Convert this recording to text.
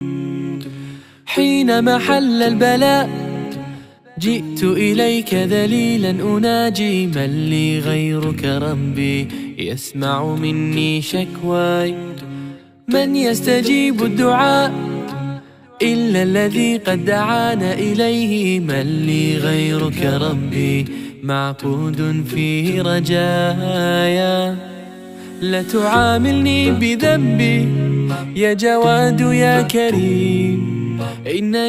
حينما حل البلاء جئت إليك ذليلا أناجي، من لي غيرك ربي يسمع مني شكواي؟ من يستجيب الدعاء إلا الذي قد دعانا إليه؟ من لي غيرك ربي معقود في رجايا؟ لا تعاملني بذنبي يا جواد يا كريم، إن